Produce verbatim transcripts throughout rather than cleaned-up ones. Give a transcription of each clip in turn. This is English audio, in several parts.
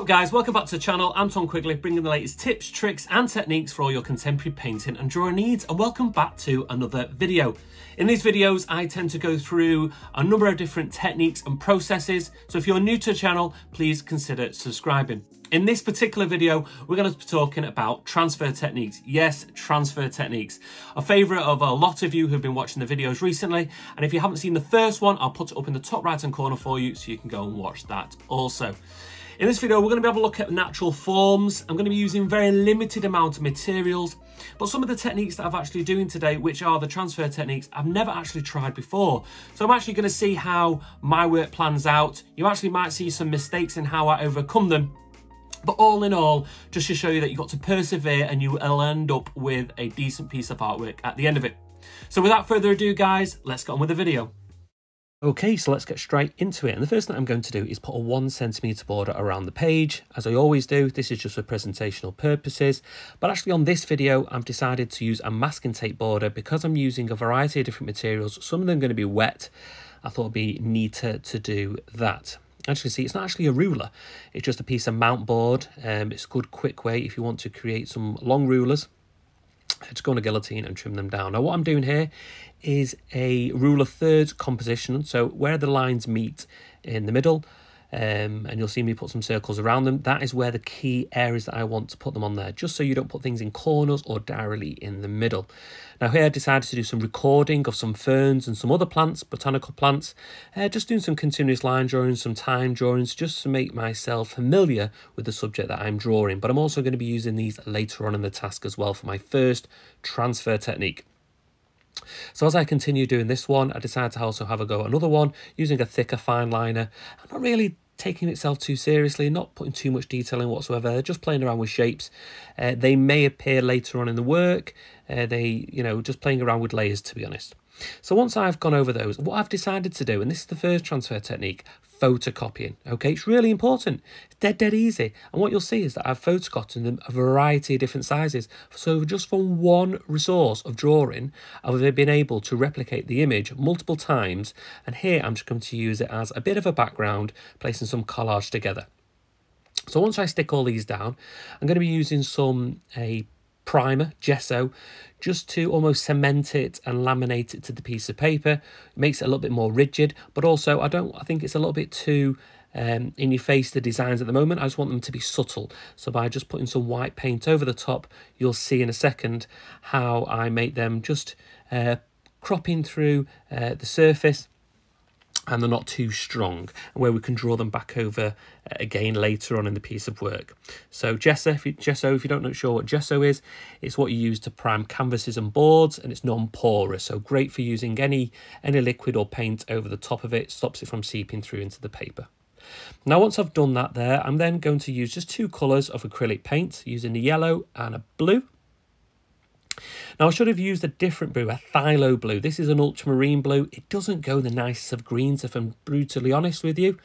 up guys, welcome back to the channel. I'm Tom Quigley, bringing the latest tips, tricks and techniques for all your contemporary painting and drawing needs, and welcome back to another video. In these videos I tend to go through a number of different techniques and processes, so if you're new to the channel please consider subscribing. In this particular video we're going to be talking about transfer techniques. Yes, transfer techniques. A favourite of a lot of you who've been watching the videos recently, and if you haven't seen the first one I'll put it up in the top right hand corner for you so you can go and watch that also. In this video, we're going to be able to look at natural forms. I'm going to be using very limited amount of materials, but some of the techniques that I'm actually doing today, which are the transfer techniques, I've never actually tried before. So I'm actually going to see how my work plans out. You actually might see some mistakes in how I overcome them, but all in all, just to show you that you've got to persevere and you will end up with a decent piece of artwork at the end of it. So without further ado, guys, let's get on with the video. Okay, so let's get straight into it. And the first thing I'm going to do is put a one centimetre border around the page. As I always do, this is just for presentational purposes. But actually on this video, I've decided to use a masking tape border because I'm using a variety of different materials. Some of them are going to be wet. I thought it'd be neater to do that. Actually, see, it's not actually a ruler. It's just a piece of mount board. Um, it's a good quick way if you want to create some long rulers. Just go on a guillotine and trim them down. Now what I'm doing here is a ruler thirds composition, so where the lines meet in the middle, um, and you'll see me put some circles around them, that is where the key areas that I want to put them on there, just so you don't put things in corners or directly in the middle. Now here I decided to do some recording of some ferns and some other plants, botanical plants, uh, just doing some continuous line drawings, some time drawings, just to make myself familiar with the subject that I'm drawing. But I'm also going to be using these later on in the task as well for my first transfer technique. So as I continue doing this one, I decided to also have a go at another one using a thicker fine liner. I'm not really taking itself too seriously, not putting too much detail in whatsoever, just playing around with shapes. Uh, they may appear later on in the work, uh, they, you know, just playing around with layers, to be honest. So once I've gone over those, what I've decided to do, and this is the first transfer technique, photocopying. Okay, it's really important. It's dead, dead easy. And what you'll see is that I've photocopied them a variety of different sizes. So just from one resource of drawing, I've been able to replicate the image multiple times. And here I'm just going to use it as a bit of a background, placing some collage together. So once I stick all these down, I'm going to be using some a primer, gesso, just to almost cement it and laminate it to the piece of paper. It makes it a little bit more rigid, but also I don't I think it's a little bit too um, in your face, the designs at the moment. I just want them to be subtle. So by just putting some white paint over the top, you'll see in a second how I make them just uh, cropping through uh, the surface, and they're not too strong, and where we can draw them back over uh, again later on in the piece of work. So gesso, if you, gesso, if you don't know sure what gesso is, it's what you use to prime canvases and boards, and it's non-porous, so great for using any, any liquid or paint over the top of it, stops it from seeping through into the paper. Now once I've done that there, I'm then going to use just two colours of acrylic paint, using a yellow and a blue. Now I should have used a different blue, a phthalo blue. This is an ultramarine blue. It doesn't go the nicest of greens, if I'm brutally honest with you.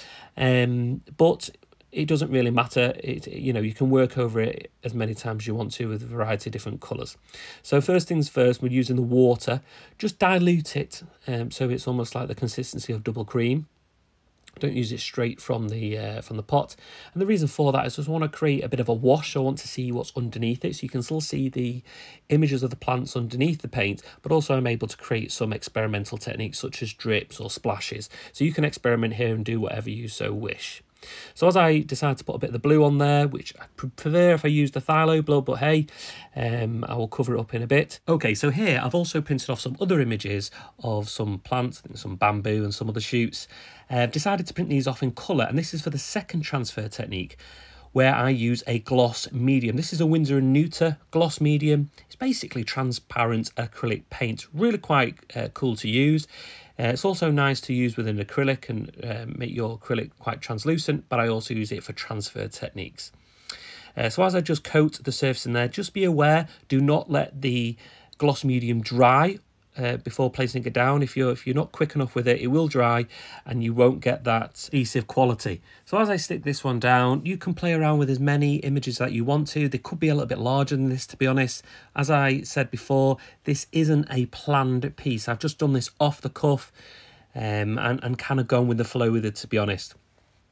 Um, but it doesn't really matter. It, you know, you can work over it as many times as you want to with a variety of different colours. So first things first, we're using the water. Just dilute it um, so it's almost like the consistency of double cream. Don't use it straight from the uh, from the pot. And the reason for that is I just want to create a bit of a wash. I want to see what's underneath it, so you can still see the images of the plants underneath the paint, but also I'm able to create some experimental techniques such as drips or splashes. So you can experiment here and do whatever you so wish. So as I decided to put a bit of the blue on there, which I prefer if I use the phthalo blue, but hey, um, I will cover it up in a bit. Okay, so here I've also printed off some other images of some plants, I think some bamboo and some other shoots. Uh, I've decided to print these off in colour, and this is for the second transfer technique, where I use a gloss medium. This is a Winsor and Newton gloss medium. It's basically transparent acrylic paint, really quite uh, cool to use. Uh, it's also nice to use with an acrylic and uh, make your acrylic quite translucent, but I also use it for transfer techniques. Uh, so as I just coat the surface in there, just be aware, do not let the gloss medium dry uh, before placing it down. If you're, if you're not quick enough with it, it will dry and you won't get that adhesive quality. So as I stick this one down, you can play around with as many images that you want to. They could be a little bit larger than this, to be honest. As I said before, this isn't a planned piece. I've just done this off the cuff um, and, and kind of gone with the flow with it, to be honest.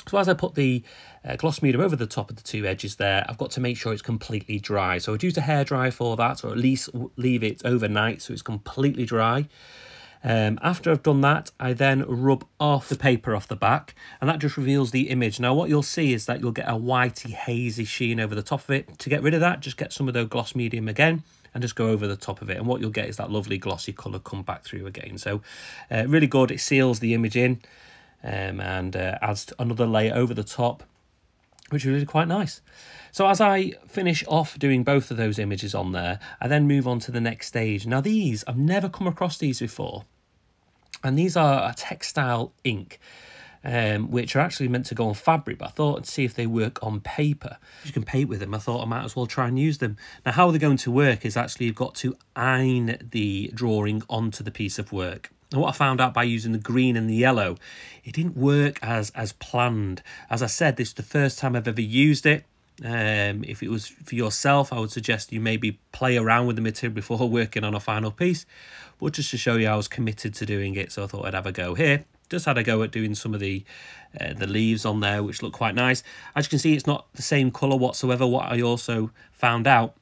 So as I put the uh, gloss medium over the top of the two edges there, I've got to make sure it's completely dry. So I'd use a hairdryer for that, or at least leave it overnight so it's completely dry. Um, after I've done that, I then rub off the paper off the back, and that just reveals the image. Now what you'll see is that you'll get a whitey, hazy sheen over the top of it. To get rid of that, just get some of the gloss medium again and just go over the top of it, and what you'll get is that lovely glossy colour come back through again. So uh, really good, it seals the image in. Um, and uh, adds another layer over the top, which is really quite nice. So as I finish off doing both of those images on there, I then move on to the next stage. Now these, I've never come across these before, and these are a textile ink, um, which are actually meant to go on fabric, but I thought I'd see if they work on paper. You can paint with them. I thought I might as well try and use them. Now how they're going to work is actually you've got to iron the drawing onto the piece of work. And what I found out by using the green and the yellow, it didn't work as as planned. As I said, this is the first time I've ever used it. Um, if it was for yourself, I would suggest you maybe play around with the material before working on a final piece. But just to show you I was committed to doing it, so I thought I'd have a go here. Just had a go at doing some of the uh, the leaves on there, which look quite nice. As you can see, it's not the same colour whatsoever. What I also found out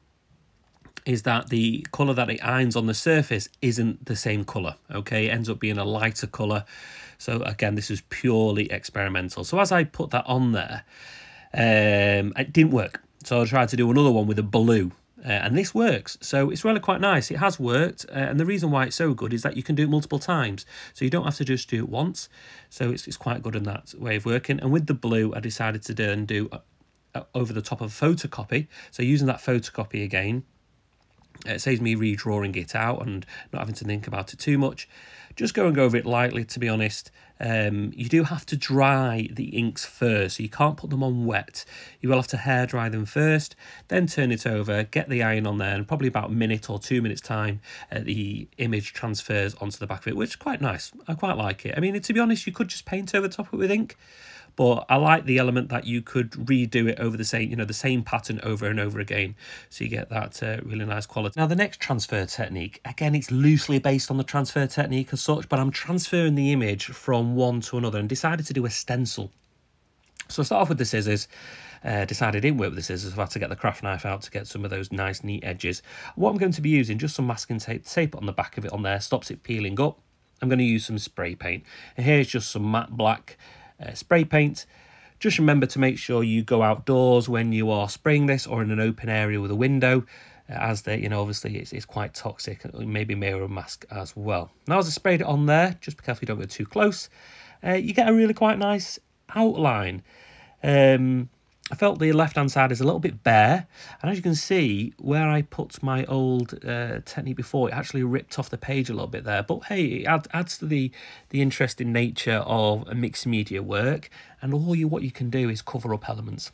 is that the colour that it irons on the surface isn't the same colour, okay? It ends up being a lighter colour. So again, this is purely experimental. So as I put that on there, um, it didn't work. So I tried to do another one with a blue, uh, and this works. So it's really quite nice. It has worked, uh, and the reason why it's so good is that you can do it multiple times. So you don't have to just do it once. So it's, it's quite good in that way of working. And with the blue, I decided to then do uh, uh, over the top of a photocopy. So using that photocopy again, it saves me redrawing it out and not having to think about it too much. Just go and go over it lightly, to be honest. Um, you do have to dry the inks first, so you can't put them on wet. You will have to hair dry them first, then turn it over, get the iron on there, and probably about a minute or two minutes time, uh, the image transfers onto the back of it, which is quite nice. I quite like it. I mean, to be honest, you could just paint over the top of it with ink, but I like the element that you could redo it over the same, you know, the same pattern over and over again. So you get that uh, really nice quality. Now the next transfer technique, again, it's loosely based on the transfer technique as such, but I'm transferring the image from one to another and decided to do a stencil. So I start off with the scissors. Uh, decided it didn't work with the scissors, so I had to get the craft knife out to get some of those nice neat edges. What I'm going to be using, just some masking tape, tape on the back of it on there, stops it peeling up. I'm going to use some spray paint. And here's just some matte black Uh, spray paint. Just remember to make sure you go outdoors when you are spraying this, or in an open area with a window, uh, as they, you know, obviously it's, it's quite toxic. Maybe mirror mask as well. Now as I sprayed it on there, just be careful you don't go too close, uh, you get a really quite nice outline. Um, I felt the left-hand side is a little bit bare, and as you can see, where I put my old uh, technique before, it actually ripped off the page a little bit there. But hey, it add, adds to the the interesting nature of a mixed media work, and all you what you can do is cover up elements.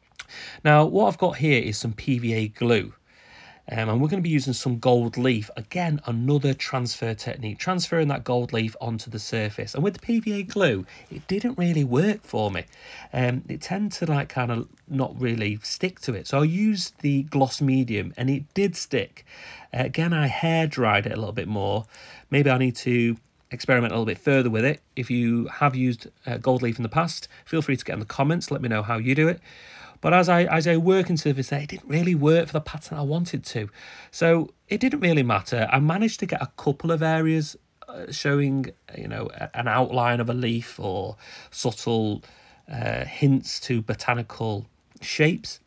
Now, what I've got here is some P V A glue. Um, and we're going to be using some gold leaf. Again, another transfer technique, transferring that gold leaf onto the surface. And with the P V A glue, it didn't really work for me. Um, it tended to like kind of not really stick to it. So I used the gloss medium and it did stick. Uh, again, I hair dried it a little bit more. Maybe I need to experiment a little bit further with it. If you have used uh, gold leaf in the past, feel free to get in the comments. Let me know how you do it. But as I as I work and surface there, it didn't really work for the pattern I wanted to. So it didn't really matter. I managed to get a couple of areas uh, showing, you know, an outline of a leaf or subtle uh, hints to botanical shapes.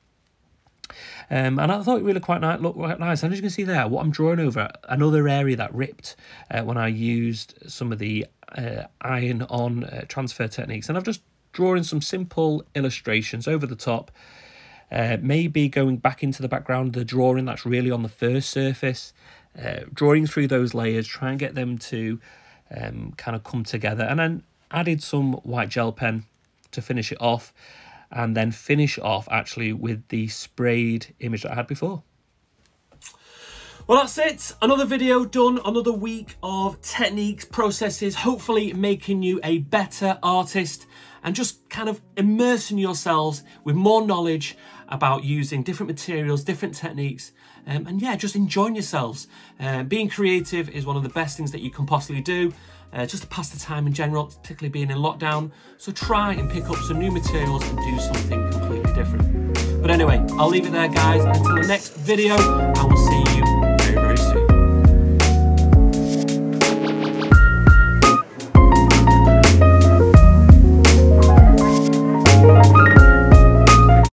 Um, and I thought it really quite nice, looked quite nice. And as you can see there, what I'm drawing over, another area that ripped uh, when I used some of the uh, iron-on uh, transfer techniques. And I've just drawing some simple illustrations over the top, uh, maybe going back into the background of the drawing that's really on the first surface, uh, drawing through those layers, try and get them to um, kind of come together, and then added some white gel pen to finish it off, and then finish off actually with the sprayed image that I had before. Well, that's it. Another video done, another week of techniques, processes, hopefully making you a better artist and just kind of immersing yourselves with more knowledge about using different materials, different techniques, um, and yeah, just enjoying yourselves. Uh, being creative is one of the best things that you can possibly do. uh, just to pass the time in general, particularly being in lockdown. So try and pick up some new materials and do something completely different. But anyway, I'll leave it there, guys. Until the next video, I will see you